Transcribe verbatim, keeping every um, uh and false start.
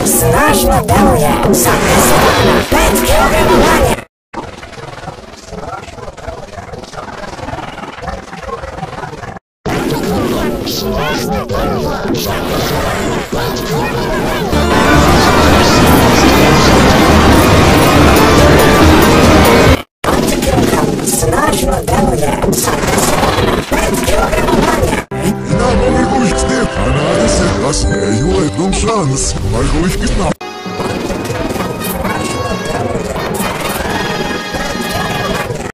Straszna teoria, zapisywana, prędkie orymowanie. Straszna teoria, zapisywana, prędkie orymowanie. Antyprogram, straszna teoria, zapisywana, prędkie orymowanie. Na mój guść ty, a na desert raz, ej, jedną szans, na guść ty.